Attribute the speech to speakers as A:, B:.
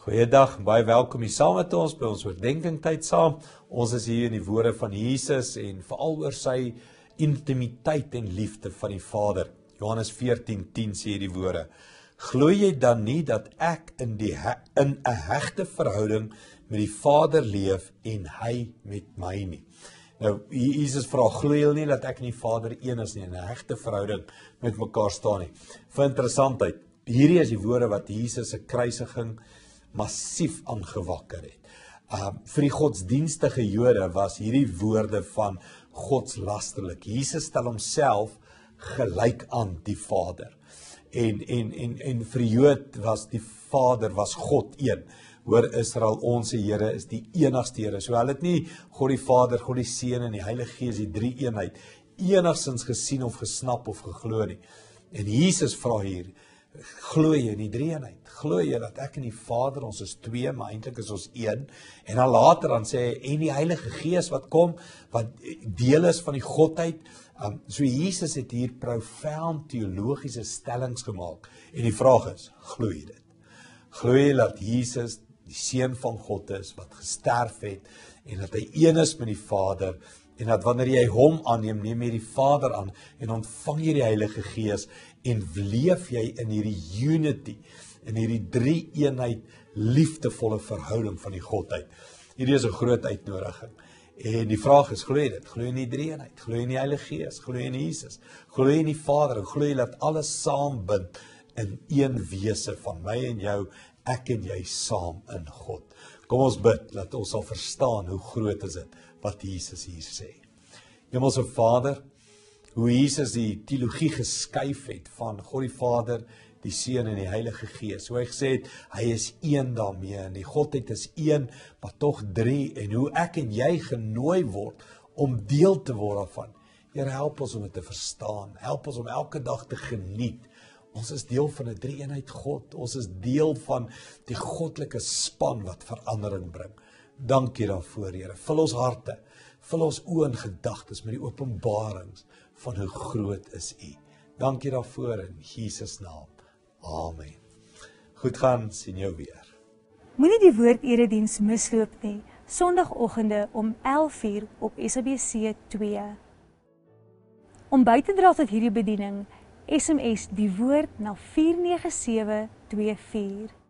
A: Goeiedag, baie welkom hier saam met ons by ons oordenkingtyd saam. Ons is hier in die woorde van Jesus en veral oor sy intimiteit en liefde van die Vader. Johannes 14:10 sê die woorde: Glo jy dan nie dat ek in 'n hegte verhouding met die Vader leef en hy met my nie? Nou, Jesus vra, glo jy nie dat ek en die Vader een is nie, in 'n hegte verhouding met mekaar staan nie? Vir interessantheid, hierdie is die woorde wat Jesus se kruisiging massief aangewakker het. Vir die godsdienstige Jode was hierdie woorde van godslasterlik. Jesus stel homself gelyk aan die Vader. En vir die Jood was die Vader, was God een. Hoor Israel, ons Here is die enigste Here. So hulle het nie God die Vader, God die Seun en die Heilige Gees, die drie eenheid, enigstens gesien of gesnap of geglo nie. En Jesus vra hier, glo jy in die drie eenheid? Glo jy dat ek en die Vader, ons is twee, maar eintlik is ons een? En dan later dan sê hy, en die Heilige Gees wat kom, wat deel is van die Godheid. So Jesus het hier profound theologiese stellings gemaak. En die vraag is, glo jy dit? Glo jy dat Jesus die Seun van God is, wat gesterf het, en dat hy een is met die Vader, en dat wanneer jy hom aanneem, neem jy die Vader aan, en ontvang jy die Heilige Gees, en leef jy in hierdie unity, in hierdie drie eenheid, liefdevolle verhouding van die Godheid. Hierdie is 'n groot uitnodiging. En die vraag is, glo jy dit? Glo jy in die drie eenheid? Glo jy in die Heilige Gees? Glo jy in Jesus? Glo jy in die Vader? En glo jy dat alles saambind in een wese van my en jou, ek en jy saam in God? Kom ons bid, dat ons sal verstaan hoe groot is dit wat Jesus hier sê. Hemelse Vader, hoe Jesus die teologie geskuif het van God die Vader, die Seun en die Heilige Gees. Hoe hy gesê het, hy is een daarmee, en die Godheid is een, maar tog drie, en hoe ek en jy genooi word om deel te word daarvan. Here, help ons om dit te verstaan, help ons om elke dag te geniet. Ons is deel van 'n drie-eenheid God, ons is deel van die goddelike span wat verandering bring. Dankie daarvoor, Here. Vul ons harte, vul ons oë en gedagtes met die openbarings van hoe groot is U. Dankie daarvoor in Jesus naam. Amen. Goed gaan, sien jou weer.
B: Moenie die woord-erediens misloop nie, Sondagoggende om 11:00 op SABC 2. Om by te dra tot hierdie bediening, SMS die woord na 49724.